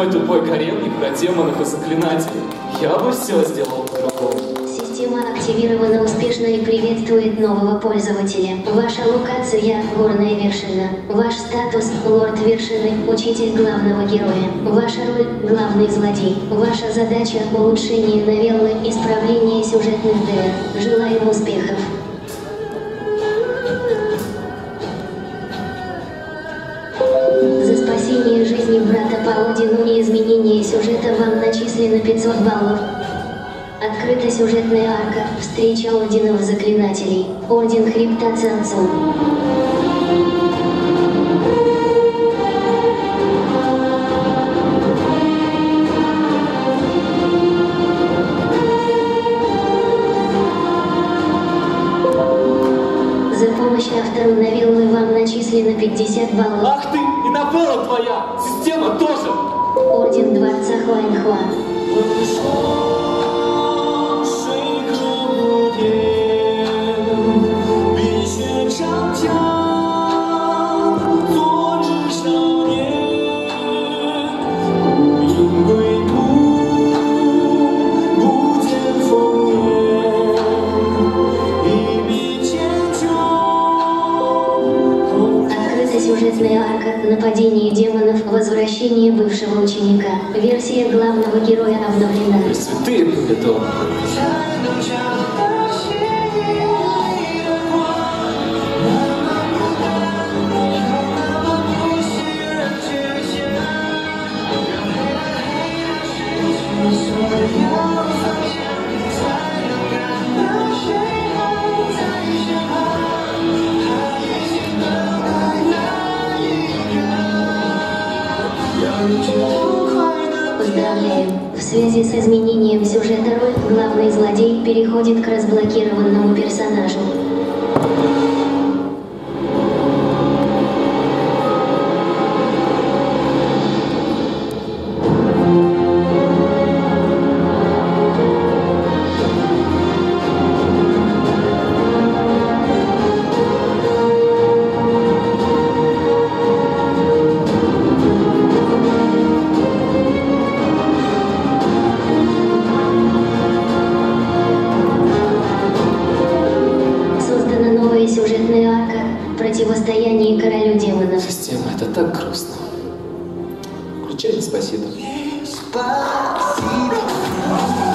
очередной тупой гаремник про демонов и заклинателей. Я бы все сделал по-другому. Система активирована успешно и приветствует нового пользователя. Ваша локация – горная вершина. Ваш статус – лорд вершины, учитель главного героя. Ваша роль – главный злодей. Ваша задача – улучшение новеллы, исправление сюжетных дыр. Желаем успехов. За спасение жизни брата по ордену и изменение сюжета вам начислено 500 баллов. Открыта сюжетная арка «Встреча орденов заклинателей». Орден Хребта Цанцу. За помощь автору новеллы вам начислено 50 баллов. Ах ты, и новелла твоя! Система тоже! Орден Дворца Хуаньхуа. Сюжетная арка «Нападение демонов. Возвращение бывшего ученика». Версия главного героя обновлена. Святые помидоры. Поздравляем! В связи с изменением сюжета роль главный злодей переходит к разблокированному персонажу. Сюжетная арка «Противостояние королю демонов». Система, это так грустно. Включай на спасибо. Спасибо.